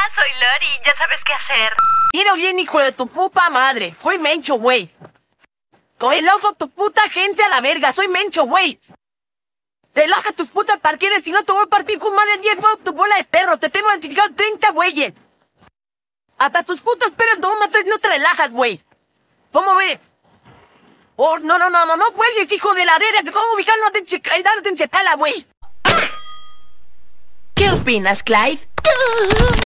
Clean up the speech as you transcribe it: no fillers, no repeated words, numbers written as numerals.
soy Lori, ya sabes qué hacer. Mira bien, hijo de tu puta madre. Soy Mencho, güey. Relojo tu puta agencia a la verga. Soy Mencho, güey. Relaja tus putas parqueres, si no te voy a partir con más de 10 tu bola de perro. Te tengo identificado 30 güeyes. Hasta tus putos perros no matas, no te relajas, güey. ¿Cómo ve? Oh, no puedes, hijo de la arena. Que vamos a ubicarnos en Chetala, güey. ¿Qué opinas, Clyde?